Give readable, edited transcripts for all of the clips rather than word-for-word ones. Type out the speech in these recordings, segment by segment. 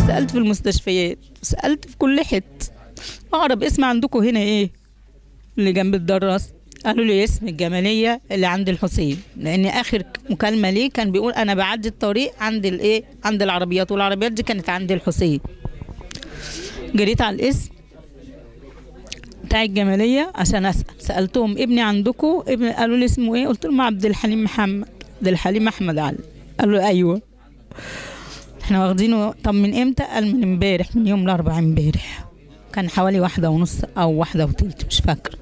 سألت في المستشفيات، سألت في كل حتة. أقرب اسم عندكم هنا إيه؟ اللي جنب الدراس. قالوا لي اسم الجمالية اللي عند الحسين، لأن آخر مكالمة ليه كان بيقول أنا بعدي الطريق عند الإيه؟ عند العربيات، والعربيات دي كانت عند الحسين. جريت على الاسم بتاع الجمالية عشان أسأل، سألتهم ابني عندكم؟ ابني قالوا لي اسمه إيه؟ قلت لهم عبد الحليم محمد، عبد الحليم أحمد علي. قالوا أيوه. احنا واخدينه. طب من امتى؟ قال من امبارح، من يوم الاربعاء امبارح، كان حوالي 1:30 او 1:03 مش فاكره.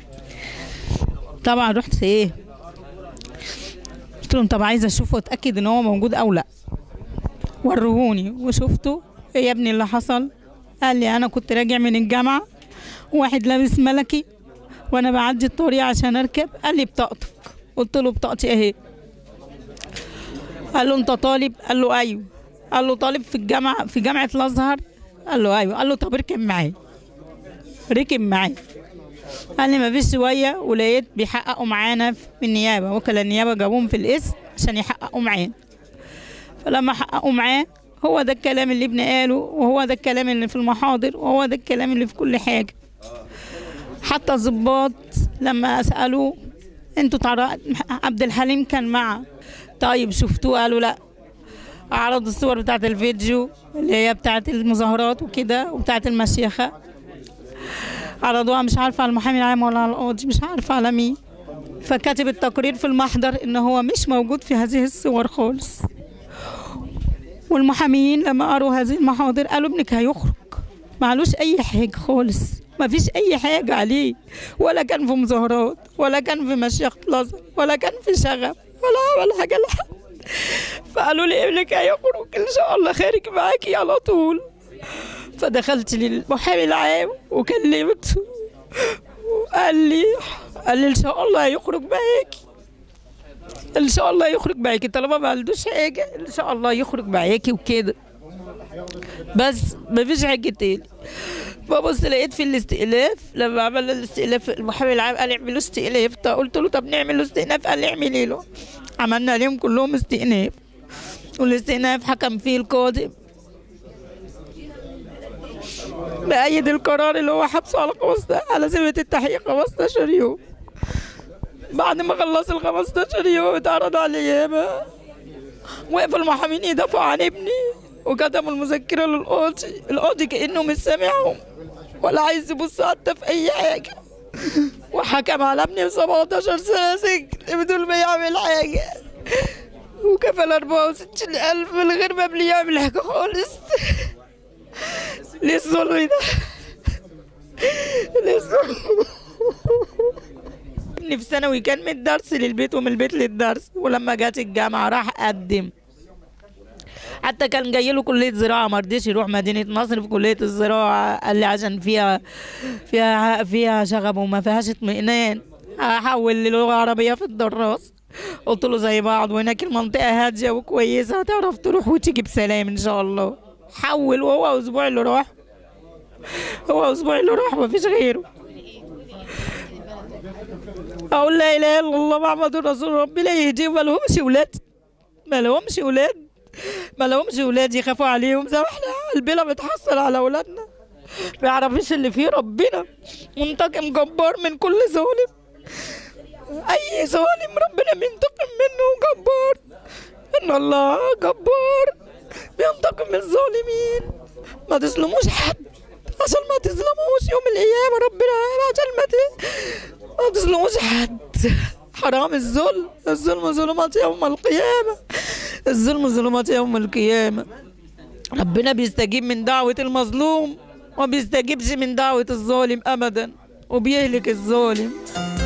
طبعا رحت ايه، قلت لهم طب عايزه اشوفه واتاكد ان هو موجود او لا. ورهوني وشفته. ايه يا ابني اللي حصل؟ قال لي انا كنت راجع من الجامعه، واحد لابس ملكي وانا بعدي الطريق عشان اركب، قال لي بطاقتك. قلت له بطاقتي اهي. قال له انت طالب؟ قال له ايوه. قال له طالب في الجامعه، في جامعه الازهر؟ قال له ايوه. قال له طب اركب معايا. ركب معايا. قال لي ما فيش شويه ولقيت بيحققوا معانا في النيابه، وكلاء النيابه جابوهم في القسم عشان يحققوا معانا. فلما حققوا معاه، هو ده الكلام اللي ابني قاله، وهو ده الكلام اللي في المحاضر، وهو ده الكلام اللي في كل حاجه. حتى الضباط لما اسالوه انتوا عبد الحليم كان معه؟ طيب شفتوه؟ قالوا لا. عرضوا الصور بتاعت الفيديو اللي هي بتاعت المظاهرات وكده وبتاعت المشيخة، عرضوها مش عارفة على المحامي العام ولا على القاضي، مش عارفة على مين. فكاتب التقرير في المحضر ان هو مش موجود في هذه الصور خالص. والمحاميين لما قروا هذه المحاضر قالوا ابنك هيخرج، معلوش اي حاجة خالص، ما فيش اي حاجة عليه، ولا كان في مظاهرات، ولا كان في مشيخة الازهر، ولا كان في شغب، ولا عمل حاجة لحد. فقالوا لي ابنك هيخرج ان شاء الله، خارج معاكي على طول. فدخلت للمحامي العام وكلمته، وقال لي ان شاء الله هيخرج معاكي، ان شاء الله يخرج معاكي، طالما ما عندوش حاجه ان شاء الله يخرج معاكي وكده. بس ما فيش حاجه تاني. ببص لقيت في الاستئلاف، لما عملنا الاستئلاف المحامي العام قال اعملوا استئلاف. قلت له طب نعمل له استئناف، قال لي اعملي له. عملنا عليهم كلهم استئناف، والاستئناف حكم فيه القاضي بأيد القرار اللي هو حبسه على ذمة التحقيق 15 يوم. بعد ما خلص ال 15 يوم اتعرض على النيابة، وقف المحامين يدافعوا عن ابني وكتبوا المذكرة للقاضي. القاضي كأنه مش سامعهم ولا عايز يبص حتى في أي حاجة، وحكم على ابني 17 سنة سجن بدون ما يعمل حاجة، وكفل 64,000 من غير ما ابني يعمل حاجة خالص. ليه الظلم ده؟ ليه الظلم؟ ابني في ثانوي كان من الدرس للبيت ومن البيت للدرس، ولما جات الجامعة راح قدم. حتى كان جاي له كلية زراعة، ما رضيش يروح مدينة نصر في كلية الزراعة، قال لي عشان فيها شغب وما فيهاش اطمئنان، هحول للغة عربية في الدراس. قلت له زي بعض، وهناك المنطقة هادية وكويسة، هتعرف تروح وتيجي بسلام إن شاء الله. حول، وهو أسبوع اللي راح، هو أسبوع اللي راح مفيش غيره. أقول لا إله إلا الله محمد رسول ربي لا يهديهم، ما لهمش ولاد، ما لهمش ولاد، ما لهمش ولاد يخافوا عليهم زي ما احنا قلبنا بتحصل على أولادنا. ما يعرفش اللي فيه ربنا منتقم جبار من كل ظالم. أي ظالم ربنا بينتقم منه جبار، إن الله جبار بينتقم من الظالمين. ما تظلموش حد عشان ما تظلموش يوم القيامة ربنا، عشان ما تظلموش حد. حرام الظلم، الظلم ظلمات يوم القيامة، الظلم ظلمات يوم القيامة. ربنا بيستجيب من دعوة المظلوم وما بيستجيبش من دعوة الظالم أبدا، وبيهلك الظالم.